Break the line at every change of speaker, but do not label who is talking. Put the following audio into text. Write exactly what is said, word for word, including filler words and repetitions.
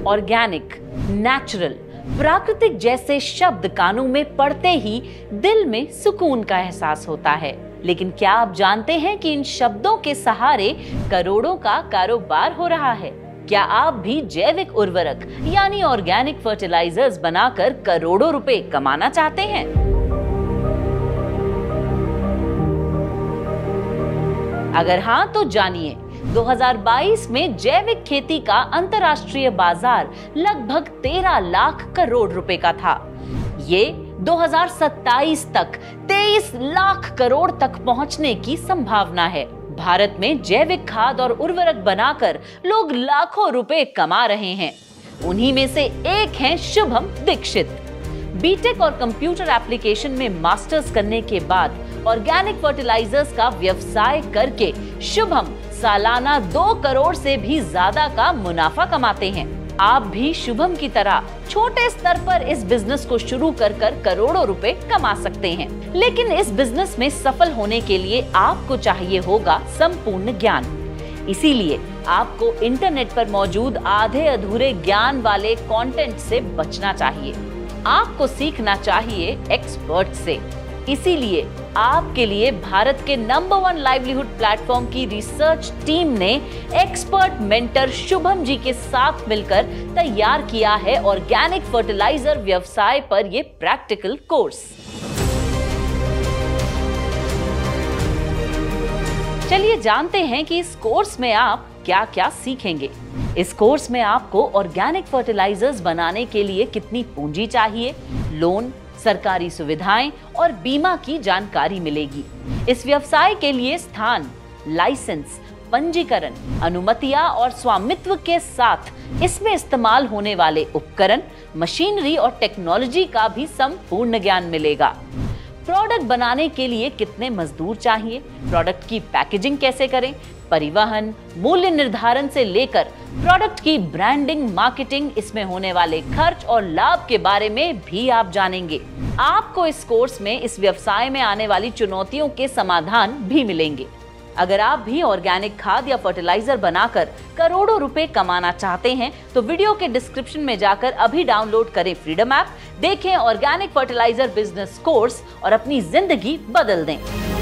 Organic, natural, प्राकृतिक जैसे शब्द कानों में पड़ते ही दिल में सुकून का एहसास होता है। लेकिन क्या आप जानते हैं कि इन शब्दों के सहारे करोड़ों का कारोबार हो रहा है? क्या आप भी जैविक उर्वरक यानी ऑर्गेनिक फर्टिलाइजर्स बनाकर करोड़ों रुपए कमाना चाहते हैं? अगर हाँ तो जानिए, दो हज़ार बाईस में जैविक खेती का अंतर्राष्ट्रीय बाजार लगभग तेरह लाख करोड़ रुपए का था। ये दो हज़ार सत्ताईस तक तेईस लाख करोड़ तक पहुंचने की संभावना है। भारत में जैविक खाद और उर्वरक बनाकर लोग लाखों रुपए कमा रहे हैं। उन्हीं में से एक हैं शुभम दीक्षित। बीटेक और कंप्यूटर एप्लीकेशन में मास्टर्स करने के बाद ऑर्गेनिक फर्टिलाइजर्स का व्यवसाय करके शुभम सालाना दो करोड़ से भी ज्यादा का मुनाफा कमाते हैं। आप भी शुभम की तरह छोटे स्तर पर इस बिजनेस को शुरू कर कर करोड़ों रुपए कमा सकते हैं। लेकिन इस बिजनेस में सफल होने के लिए आपको चाहिए होगा संपूर्ण ज्ञान। इसीलिए आपको इंटरनेट पर मौजूद आधे अधूरे ज्ञान वाले कंटेंट से बचना चाहिए। आपको सीखना चाहिए एक्सपर्ट से। इसीलिए आपके लिए भारत के नंबर वन लाइवलीहुड प्लेटफॉर्म की रिसर्च टीम ने एक्सपर्ट मेंटर शुभम जी के साथ मिलकर तैयार किया है ऑर्गेनिक फर्टिलाइजर व्यवसाय पर ये प्रैक्टिकल कोर्स। चलिए जानते हैं कि इस कोर्स में आप क्या क्या सीखेंगे। इस कोर्स में आपको ऑर्गेनिक फर्टिलाइजर्स बनाने के लिए कितनी पूंजी चाहिए, लोन, सरकारी सुविधाएं और बीमा की जानकारी मिलेगी। इस व्यवसाय के लिए स्थान, लाइसेंस, पंजीकरण, अनुमतियां और स्वामित्व के साथ इसमें इस्तेमाल होने वाले उपकरण, मशीनरी और टेक्नोलॉजी का भी संपूर्ण ज्ञान मिलेगा। प्रोडक्ट बनाने के लिए कितने मजदूर चाहिए, प्रोडक्ट की पैकेजिंग कैसे करें, परिवहन, मूल्य निर्धारण से लेकर प्रोडक्ट की ब्रांडिंग, मार्केटिंग, इसमें होने वाले खर्च और लाभ के बारे में भी आप जानेंगे। आपको इस कोर्स में इस व्यवसाय में आने वाली चुनौतियों के समाधान भी मिलेंगे। अगर आप भी ऑर्गेनिक खाद या फर्टिलाइजर बनाकर करोड़ों रुपए कमाना चाहते हैं तो वीडियो के डिस्क्रिप्शन में जाकर अभी डाउनलोड करें फ्रीडम ऐप, देखें ऑर्गेनिक फर्टिलाइजर बिजनेस कोर्स और अपनी जिंदगी बदल दें।